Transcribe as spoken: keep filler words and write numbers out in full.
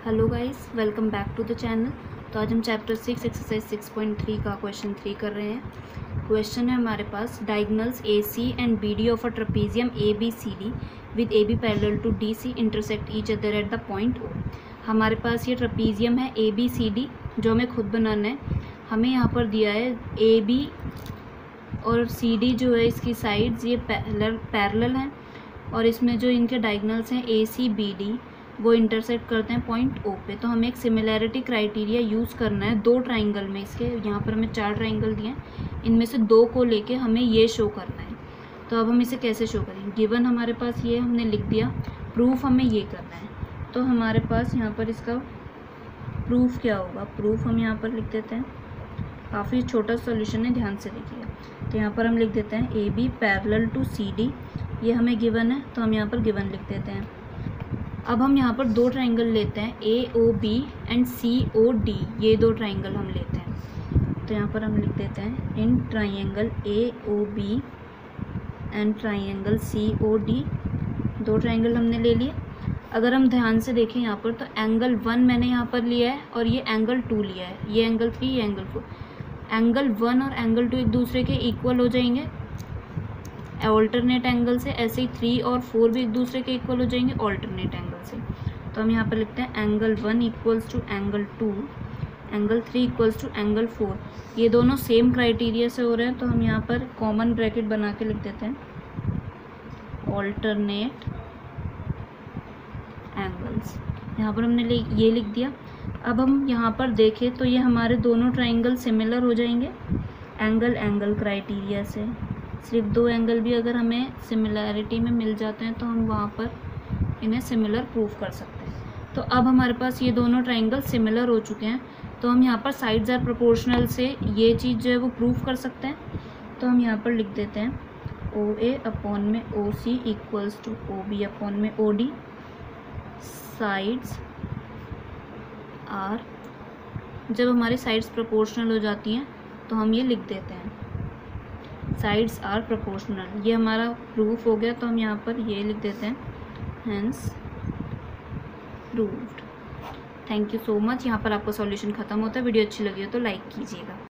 Hello guys, welcome back to the channel. तो आज हम chapter six exercise six point three का question three कर रहे हैं। क्वेश्चन है हमारे पास, diagonals A C and B D of a trapezium A B C D with A B parallel to D C intersect each other at the point O. हमारे पास ये ट्रेपेजियम है ए बी सी डी, जो हमें खुद बनाना है। हमें यहाँ पर दिया है ए बी और सी डी जो है इसकी साइड्स ये पैरेलल पैरेलल हैं, और इसमें जो इनके डायगोनल्स हैं ए सी बी डी वो इंटरसेक्ट करते हैं पॉइंट ओ पे। तो हमें एक सिमिलैरिटी क्राइटेरिया यूज़ करना है दो ट्राइंगल में। इसके यहाँ पर हमें चार ट्राइंगल दिए हैं, इनमें से दो को लेके हमें ये शो करना है। तो अब हम इसे कैसे शो करेंगे? गिवन हमारे पास ये हमने लिख दिया, प्रूफ हमें ये करना है। तो हमारे पास यहाँ पर इसका प्रूफ क्या होगा? प्रूफ हम यहाँ पर लिख देते हैं, काफ़ी छोटा सॉल्यूशन है, ध्यान से देखिएगा। तो यहाँ पर हम लिख देते हैं A B parallel to C D, ये हमें गिवन है तो हम यहाँ पर गिवन लिख देते हैं। अब हम यहाँ पर दो ट्राइंगल लेते हैं, A O B and C O D, ये दो ट्राइंगल हम लेते हैं। तो यहाँ पर हम लिख देते हैं in triangle A O B and triangle C O D, दो ट्राइंगल हमने ले लिए। अगर हम ध्यान से देखें यहाँ पर, तो एंगल वन मैंने यहाँ पर लिया है और ये एंगल टू लिया है, ये एंगल थ्री, ये एंगल फोर। एंगल वन और एंगल टू एक दूसरे के इक्वल हो जाएंगे ऑल्टरनेट एंगल से, ऐसे ही थ्री और फोर भी एक दूसरे के इक्वल हो जाएंगे ऑल्टरनेट एंगल से। तो हम यहाँ पर लिखते हैं angle one equals to angle two, angle three equals to angle four. ये दोनों सेम क्राइटेरिया से हो रहे हैं, तो हम यहाँ पर कॉमन ब्रैकेट बना के लिख देते हैं ऑल्टरनेट एंगल्स। यहाँ पर हमने ये लिख दिया। अब हम यहाँ पर देखें तो ये हमारे दोनों ट्राइंगल सिमिलर हो जाएंगे एंगल एंगल क्राइटेरिया से। सिर्फ दो एंगल भी अगर हमें सिमिलैरिटी में मिल जाते हैं तो हम वहाँ पर इन्हें सिमिलर प्रूफ कर सकते हैं। तो अब हमारे पास ये दोनों ट्राइंगल सिमिलर हो चुके हैं, तो हम यहाँ पर साइड्स आर प्रोपोर्शनल से ये चीज़ जो है वो प्रूफ कर सकते हैं। तो हम यहाँ पर लिख देते हैं ओ ए अपॉन में O C equals to O B upon में ओ डी। साइड्स आर, जब हमारी साइड्स प्रोपोर्शनल हो जाती हैं तो हम ये लिख देते हैं साइड्स आर प्रोपोर्शनल। ये हमारा प्रूफ हो गया, तो हम यहाँ पर ये लिख देते हैं hence proved. Thank you so much. यहाँ पर आपका सॉल्यूशन खत्म होता है। वीडियो अच्छी लगी हो तो लाइक कीजिएगा।